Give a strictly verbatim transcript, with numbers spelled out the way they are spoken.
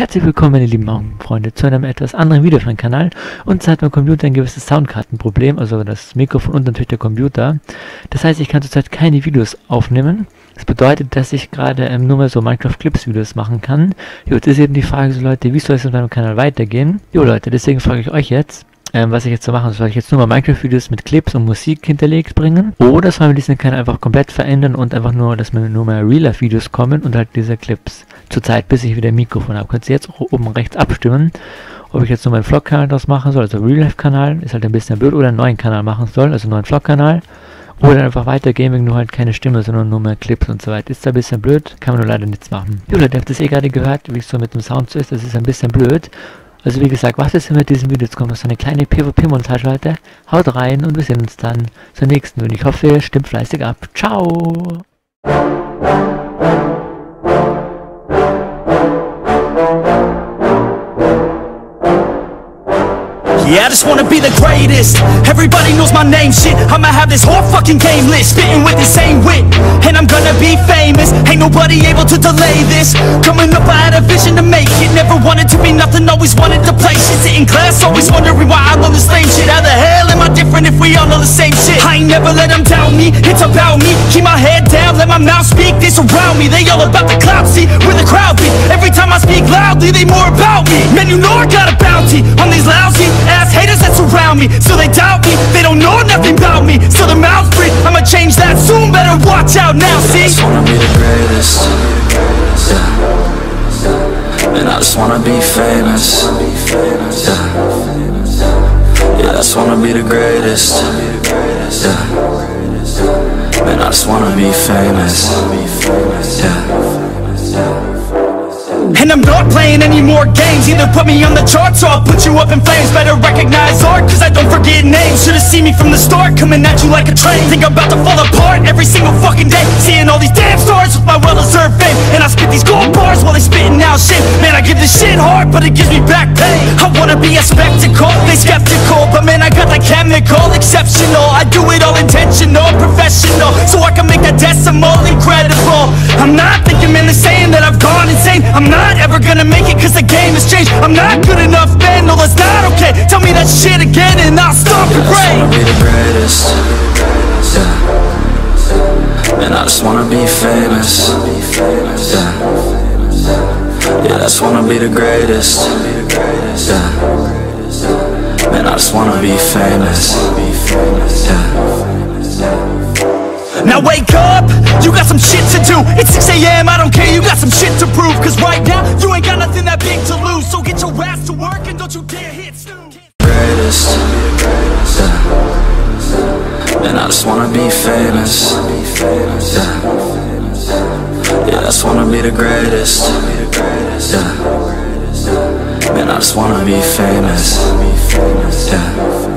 Herzlich willkommen, meine lieben Augenfreunde, zu einem etwas anderen Video auf meinem Kanal. Und zwar hat mein Computer ein gewisses Soundkartenproblem, also das Mikrofon und natürlich der Computer. Das heißt, ich kann zurzeit keine Videos aufnehmen. Das bedeutet, dass ich gerade ähm, nur mehr so Minecraft-Clips-Videos machen kann. Jo, jetzt ist eben die Frage so, Leute, wie soll es auf meinem Kanal weitergehen? Jo, Leute, deswegen frage ich euch jetzt, Ähm, was ich jetzt so machen soll. Soll ich jetzt nur mal Minecraft-Videos mit Clips und Musik hinterlegt bringen? Oder sollen wir diesen Kanal einfach komplett verändern und einfach nur, dass mir nur mehr Real-Life-Videos kommen und halt diese Clips? Zurzeit, bis ich wieder ein Mikrofon habe. Könnt ihr jetzt oben rechts abstimmen, ob ich jetzt nur meinen Vlog-Kanal daraus machen soll, also Real-Life-Kanal, ist halt ein bisschen blöd, oder einen neuen Kanal machen soll, also einen neuen Vlog-Kanal. Oder einfach weiter Gaming, nur halt keine Stimme, sondern nur mehr Clips und so weiter. Ist da ein bisschen blöd, kann man nur leider nichts machen. Jo, Leute, ihr habt das eh gerade gehört, wie es so mit dem Sound so ist, das ist ein bisschen blöd. Also wie gesagt, was ist denn mit diesem Video? Jetzt kommt noch so eine kleine PvP-Montage, Leute. Haut rein und wir sehen uns dann zur nächsten. Und ich hoffe, ihr stimmt fleißig ab. Ciao! Yeah, I just wanna be the greatest. Everybody knows my name, shit. I'ma have this whole fucking game list, spitting with the same wit, and I'm gonna be famous. Ain't nobody able to delay this. Coming up, I had a vision to make it. Never wanted to be nothing, always wanted to play shit. Sit in class, always wondering why I love this lame shit. How the hell am I different if we all know the same shit? I ain't never let them doubt me, it's about me. Keep my head down, let my mouth speak. They surround me, they all about the clout. See, where the crowd be. Every time I speak loudly, they more about me. Man, you know I got a bounty on these lousy ass haters that surround me, so they doubt me. They don't know nothing about me, so their mouths breathe. I'ma change that soon, better watch out now, see? I just wanna be the greatest, yeah. And I just wanna be famous, yeah. Yeah, I just wanna be the greatest, yeah. And I just wanna be famous, yeah. And I'm not playing any more games. Either put me on the charts or I'll put you up in flames. Better recognize art, cause I don't forget names. Should've seen me from the start, coming at you like a train. Think I'm about to fall apart every single fucking day. Seeing all these damn stars with my well-deserved fame. And I spit these gold bars while they spitting out shit. Man, I give this shit hard, but it gives me back pain. I wanna be a spectacle, they skeptical, but man, I got that chemical, exceptional. I do it all intentional, professional, so I can make that decimal incredible. I'm not thinking, man, they're saying that I've gone insane. I'm not ever gonna make it cause the game has changed. I'm not good enough, man, no that's not okay. Tell me that shit again and I'll stop your brain. I just wanna be the greatest, yeah. And I just wanna be famous, yeah. Yeah, I just wanna be the greatest, yeah. And I just wanna be famous, yeah. Now wake up, you got some shit to do. It's six A M, I don't care, you got some shit to prove. Cause right now, you ain't got nothing that big to lose. So get your ass to work and don't you dare hit snooze. Greatest, yeah. And I just wanna be famous, yeah. Yeah, I just wanna be the greatest, yeah. And I just wanna be famous, yeah.